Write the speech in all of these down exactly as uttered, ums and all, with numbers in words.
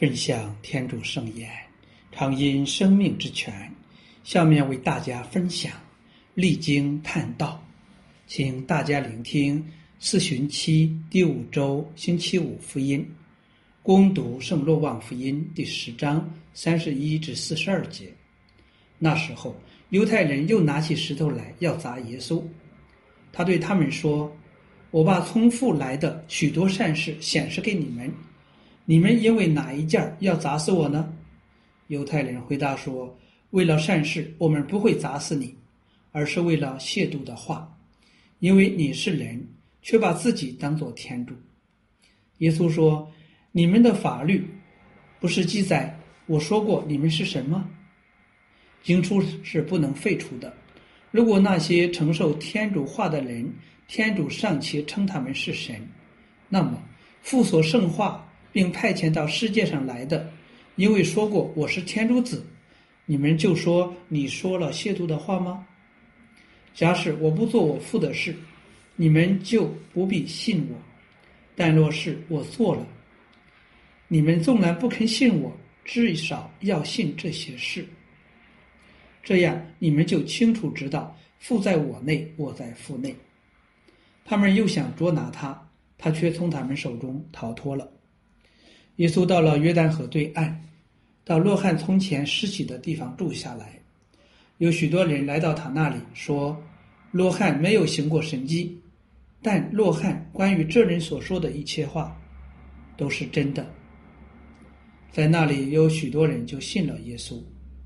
分享天主圣言，常因生命之泉。下面为大家分享历经探道，请大家聆听四旬期第五周星期五福音，攻读圣若望福音第十章三十一至四十二节。那时候，犹太人又拿起石头来要砸耶稣。他对他们说：“我把从父来的许多善事显示给你们，你们因为哪一件要砸死我呢？”犹太人回答说：“为了善事，我们不会砸死你，而是为了亵渎的话，因为你是人，却把自己当作天主。”耶稣说：“你们的法律不是记载我说过你们是神吗？经书是不能废除的。如果那些承受天主话的人，天主尚且称他们是神，那么父所圣化并派遣到世界上来的，因为说过我是天主子，你们就说你说了亵渎的话吗？假使我不做我父的事，你们就不必信我；但若是我做了，你们纵然不肯信我，至少要信这些事。这样你们就清楚知道父在我内，我在父内。他们又想捉拿他，他却从他们手中逃脱了。耶稣到了约旦河对岸，到若翰从前施洗的地方住下来。有许多人来到他那里，说若翰没有行过神迹，但若翰关于这人所说的一切话都是真的。在那里有许多人就信了耶稣。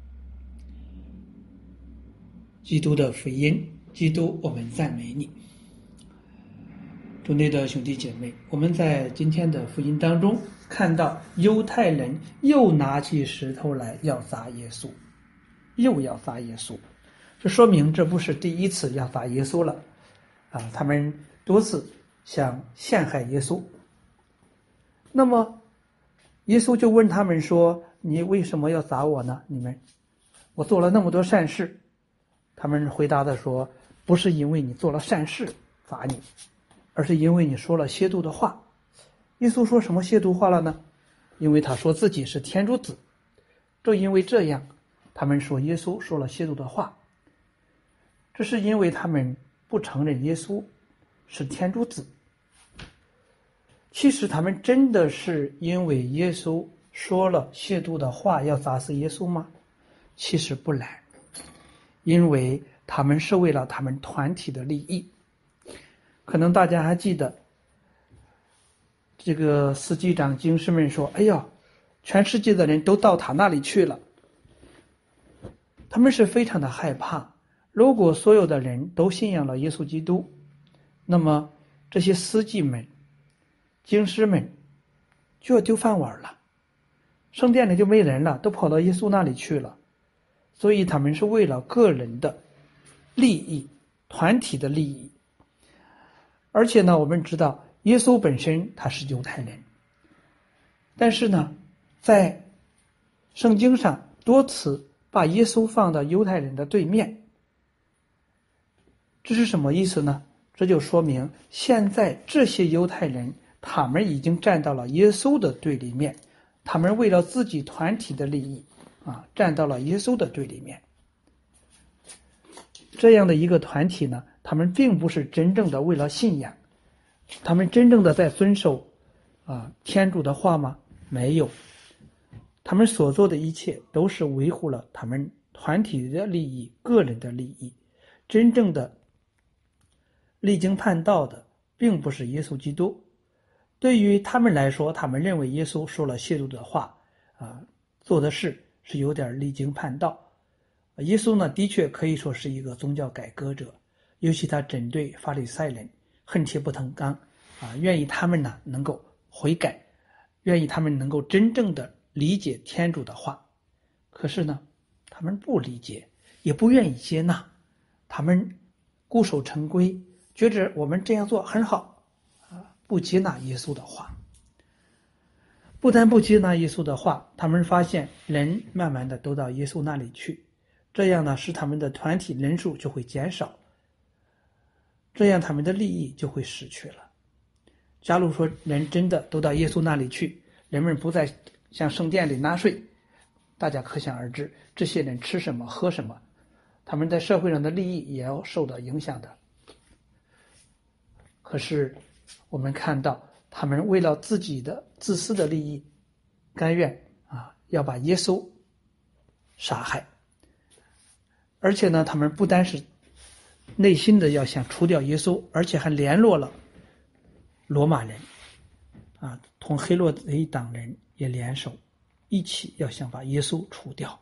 基督的福音，基督，我们赞美你。主内的兄弟姐妹，我们在今天的福音当中看到犹太人又拿起石头来要砸耶稣，又要砸耶稣，这说明这不是第一次要砸耶稣了啊！他们多次想陷害耶稣。那么耶稣就问他们说：“你为什么要砸我呢？你们，我做了那么多善事。”他们回答的说：“不是因为你做了善事罚你，而是因为你说了亵渎的话。”耶稣说什么亵渎话了呢？因为他说自己是天主子。正因为这样，他们说耶稣说了亵渎的话。这是因为他们不承认耶稣是天主子。其实他们真的是因为耶稣说了亵渎的话要砸死耶稣吗？其实不然，因为他们是为了他们团体的利益。可能大家还记得这个司机长经师们说：“哎呀，全世界的人都到他那里去了。”他们是非常的害怕，如果所有的人都信仰了耶稣基督，那么这些司机们、经师们就要丢饭碗了，圣殿里就没人了，都跑到耶稣那里去了。所以他们是为了个人的利益、团体的利益。而且呢，我们知道耶稣本身他是犹太人，但是呢，在圣经上多次把耶稣放到犹太人的对面。这是什么意思呢？这就说明现在这些犹太人他们已经站到了耶稣的对立面，他们为了自己团体的利益啊，站到了耶稣的对立面。这样的一个团体呢，他们并不是真正的为了信仰，他们真正的在遵守啊天主的话吗？没有，他们所做的一切都是维护了他们团体的利益、个人的利益。真正的历经叛道的并不是耶稣基督。对于他们来说，他们认为耶稣说了亵渎的话啊，做的事是有点离经叛道。耶稣呢，的确可以说是一个宗教改革者，尤其他针对法利赛人恨铁不成钢啊，愿意他们呢能够悔改，愿意他们能够真正的理解天主的话。可是呢，他们不理解，也不愿意接纳，他们固守成规，觉着我们这样做很好啊，不接纳耶稣的话。不但不接纳耶稣的话，他们发现人慢慢的都到耶稣那里去，这样呢，使他们的团体人数就会减少，这样他们的利益就会失去了。假如说人真的都到耶稣那里去，人们不再向圣殿里纳税，大家可想而知，这些人吃什么喝什么，他们在社会上的利益也要受到影响的。可是我们看到他们为了自己的自私的利益，甘愿啊要把耶稣杀害，而且呢，他们不单是内心的要想除掉耶稣，而且还联络了罗马人啊，同黑落贼党人也联手，一起要想把耶稣除掉。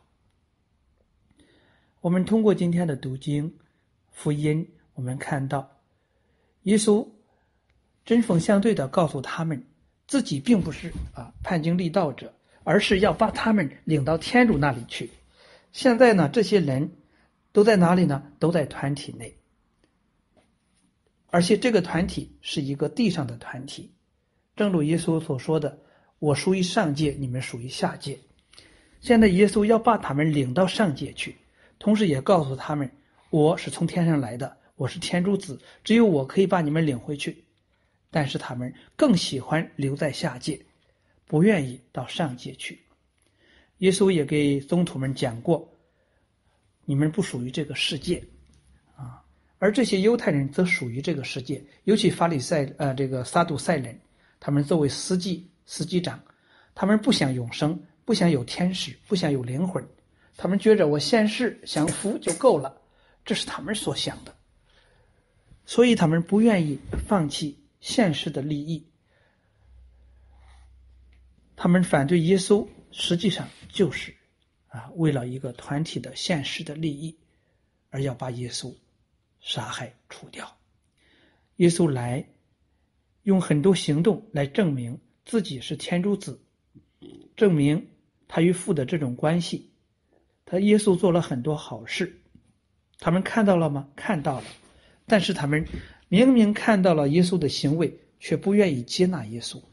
我们通过今天的读经福音，我们看到耶稣针锋相对的告诉他们，自己并不是啊叛经立道者，而是要把他们领到天主那里去。现在呢，这些人都在哪里呢？都在团体内，而且这个团体是一个地上的团体，正如耶稣所说的，我属于上界，你们属于下界。现在耶稣要把他们领到上界去，同时也告诉他们，我是从天上来的，我是天主子，只有我可以把你们领回去。但是他们更喜欢留在下界，不愿意到上界去。耶稣也给宗徒们讲过，你们不属于这个世界啊，而这些犹太人则属于这个世界，尤其法利赛呃这个撒杜塞人，他们作为司祭司祭长，他们不想永生，不想有天使，不想有灵魂，他们觉着我现世享福就够了，这是他们所想的，所以他们不愿意放弃现实的利益。他们反对耶稣，实际上就是啊，为了一个团体的现实的利益，而要把耶稣杀害除掉。耶稣来用很多行动来证明自己是天主子，证明他与父的这种关系。他耶稣做了很多好事，他们看到了吗？看到了，但是他们明明看到了耶稣的行为，却不愿意接纳耶稣。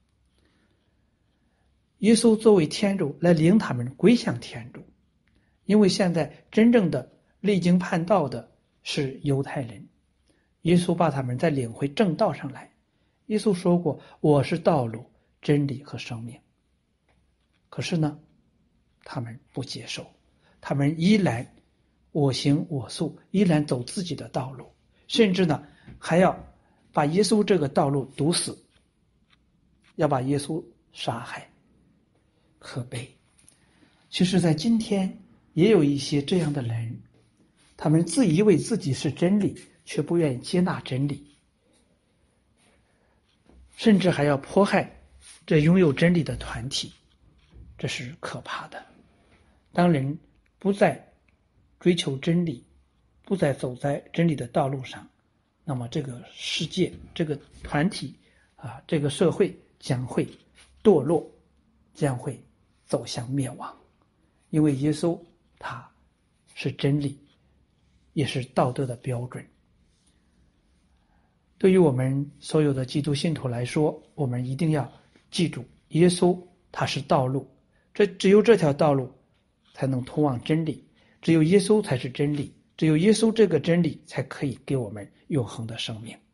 耶稣作为天主来领他们归向天主，因为现在真正的历经叛道的是犹太人，耶稣把他们再领回正道上来。耶稣说过，我是道路真理和生命。可是呢，他们不接受，他们依然我行我素，依然走自己的道路，甚至呢还要把耶稣这个道路堵死，要把耶稣杀害。可悲。其实在今天也有一些这样的人，他们自以为自己是真理，却不愿意接纳真理，甚至还要迫害这拥有真理的团体，这是可怕的。当人不再追求真理，不再走在真理的道路上，那么这个世界，这个团体啊，这个社会将会堕落，将会走向灭亡。因为耶稣他是真理，也是道德的标准。对于我们所有的基督信徒来说，我们一定要记住，耶稣他是道路，这只有这条道路才能通往真理，只有耶稣才是真理，只有耶稣这个真理才可以给我们永恒的生命。